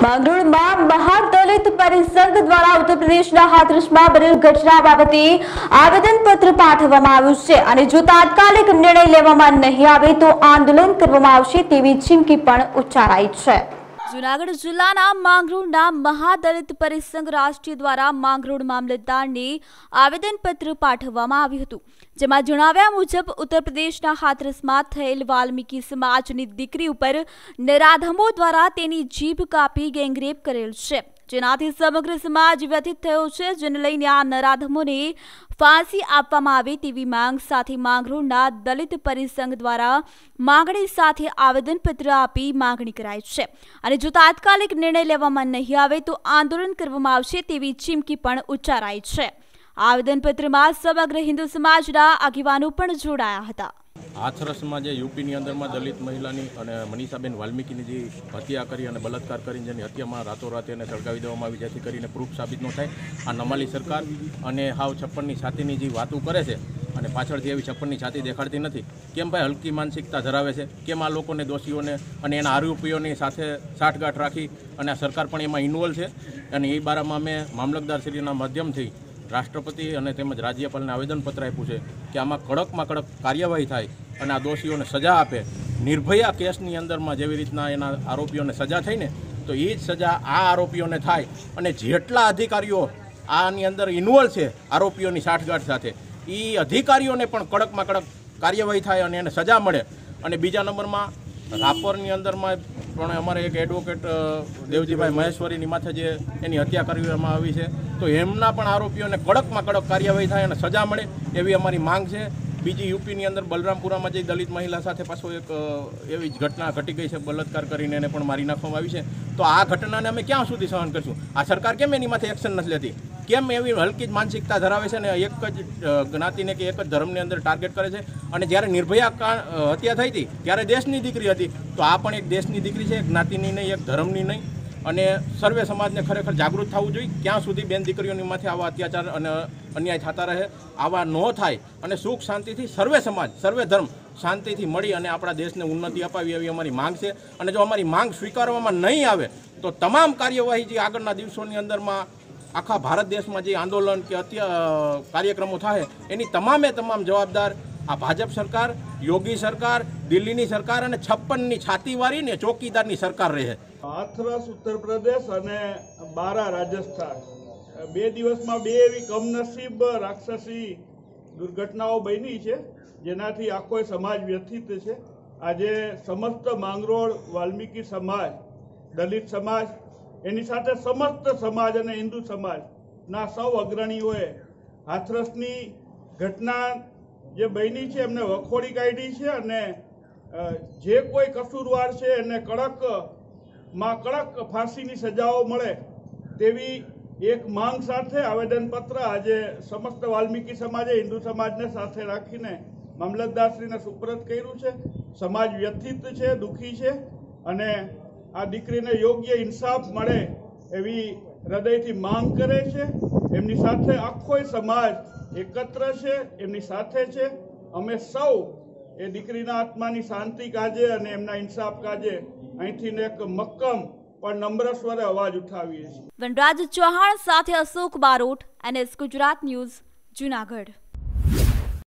માંગરોળમાં મહાદલિત પરિસંઘ દ્વારા ઉત્તર પ્રદેશના હાથરસમાં બનેલ ઘટના બાબતે આવેદનપત્ર પાઠવવામાં આવ્યું છે અને જો તાત્કાલિક નિર્ણય લેવામાં નહીં આવે તો આંદોલન કરવામાં આવશે તેવી ચીમકી પણ ઉચ્ચારાઈ છે। જૂનાગઢ જિલ્લાના માંગરોળના મહાદલિત પરિસંઘ રાષ્ટ્રીય દ્વારા માંગરોળ મામલતદારને આવેદનપત્ર પાઠવવામાં આવ્યું હતું, જેમાં જણાવ્યા મુજબ ઉત્તર પ્રદેશના હાથરસમાં થયેલ વાલ્મીકી સમાજની દીકરી ઉપર નરાધમો દ્વારા તેની જીભ કાપી ગેંગરેપ કરેલ છે, જેનાથી સમગ્ર સમાજ વ્યથિત થયો છે, જેને લઈને આ નરાધમોને फांसी आपवामां आवे तेवी मांग साथे માંગરોળના દલિત પરિસંઘ દ્વારા માંગણી સાથે આવેદનપત્ર આપી માંગણી કરાઈ છે અને જો તાત્કાલિક નિર્ણય લેવામાં નહીં આવે તો આંદોલન કરવામાં આવશે તેવી ચીમકી પણ ઉચ્ચારાઈ છે। આવેદનપત્રમાં સમગ્ર હિન્દુ સમાજના આગેવાનો પણ જોડાયા હતા। હાથરસમાં જે યુપીની અંદરમાં દલિત મહિલાની અને મનીષાબેન વાલ્મીકીની જે હત્યા કરી અને બલાત્કાર કરીને જેની હત્યામાં રાતોરાત એને સળગાવી દેવામાં આવી, જેથી કરીને પ્રૂફ સાબિત ન થાય, આ નમાલી સરકાર અને હાવ છપ્પનની છાતીની જે વાતો કરે છે અને પાછળથી એવી છપ્પનની છાતી દેખાડતી નથી। કેમ ભાઈ હલકી માનસિકતા ધરાવે છે? કેમ આ લોકોને દોષીઓને અને એના આરોપીઓની સાથે સાઠગાંઠ રાખી અને આ સરકાર પણ એમાં ઇન્વોલ્વ છે? અને એ બારામાં અમે મામલતદારશ્રીના માધ્યમથી રાષ્ટ્રપતિ અને તેમજ રાજ્યપાલને આવેદનપત્ર આપ્યું છે કે આમાં કડકમાં કડક કાર્યવાહી થાય અને આ દોષીઓને સજા આપે। નિર્ભયા કેસની અંદરમાં જેવી રીતના એના આરોપીઓને સજા થઈને તો એ જ સજા આ આરોપીઓને થાય અને જેટલા અધિકારીઓ આની અંદર ઇન્વોલ્વ છે આરોપીઓની સાઠગાંઠ સાથે એ અધિકારીઓને પણ કડકમાં કડક કાર્યવાહી થાય અને એને સજા મળે। અને બીજા નંબરમાં રાપરની અંદરમાં પણ અમારે એક એડવોકેટ દેવજીભાઈ મહેશ્વરીની માથે જે એની હત્યા કરવામાં આવી છે તો એમના પણ આરોપીઓને કડકમાં કડક કાર્યવાહી થાય અને સજા મળે એવી અમારી માંગ છે। બીજી યુપીની અંદર બલરામપુરામાં જે દલિત મહિલા સાથે પાછો એક એવી જ ઘટના ઘટી ગઈ છે, બલાત્કાર કરીને એને પણ મારી નાખવામાં આવી છે, તો આ ઘટનાને અમે ક્યાં સુધી સહન કરશું? આ સરકાર કેમ એની માથે એક્શન નથી લેતી? કેમ એવી હલકી જ માનસિકતા ધરાવે છે ને એક જ જ્ઞાતિને કે એક જ ધર્મની અંદર ટાર્ગેટ કરે છે? અને જ્યારે નિર્ભયા હત્યા થઈ હતી ત્યારે દેશની દીકરી હતી, તો આ પણ એક દેશની દીકરી છે, એક જ્ઞાતિની નહીં, એક ધર્મની નહીં। અને સર્વે સમાજને ખરેખર જાગૃત થવું જોઈએ ક્યાં સુધી બેન દીકરીઓની માથે આવા અત્યાચાર અને અન્યાય થતા રહે, આવા ન થાય અને સુખ શાંતિથી સર્વે સમાજ સર્વે ધર્મ શાંતિથી મળી અને આપણા દેશને ઉન્નતિ અપાવી એવી અમારી માંગ છે। અને જો અમારી માંગ સ્વીકારવામાં નહીં આવે તો તમામ કાર્યવાહી જે આગળના દિવસોની અંદરમાં આખા ભારત દેશમાં જે આંદોલન કે કાર્યક્રમો થાય એની તમામ જવાબદાર આ ભાજપ સરકાર, યોગી સરકાર, દિલ્હીની સરકાર અને 56ની છાતીવાળી ને ચોકીદારની સરકાર રહે। હાથરસ ઉત્તર પ્રદેશ અને બારા રાજસ્થાન, 2 દિવસમાં 2 એવી કમનસીબ રાક્ષસી દુર્ઘટનાઓ બની છે જેનાથી આખો સમાજ વ્યથિત છે। આજે સમસ્ત માંગરોળ વાલ્મીકી સમાજ, દલિત સમાજ, એની સાથે સમસ્ત સમાજ અને હિન્દુ સમાજના સૌ અગ્રણીઓએ હાથરસની ઘટના જે બની છે એમને વખોડી કાઢી છે અને જે કોઈ કસૂરવાર છે એને કડક ફાંસીની સજાઓ મળે તેવી એક માંગ સાથે આવેદનપત્ર આજે સમસ્ત વાલ્મીકી સમાજે હિન્દુ સમાજને સાથે રાખીને મામલતદારશ્રીને સુપરત કર્યું છે। સમાજ વ્યથિત છે, દુઃખી છે અને આ દીકરીને યોગ્ય ઇન્સાફ મળે એવી હૃદયથી માંગ કરે છે। એમની સાથે આખો સમાજ એકત્ર છે, એમની સાથે છે। અમે સૌ એ દીકરીના આત્માની શાંતિ કાજે અને એમના ઇન્સાફ કાજે અહીંથી એક મક્કમ પણ નમ્ર સ્વરે અવાજ ઉઠાવીએ છીએ। વનરાજ ચૌહાણ સાથે અશોક બારોટ, NS ગુજરાત ન્યૂઝ, જૂનાગઢ।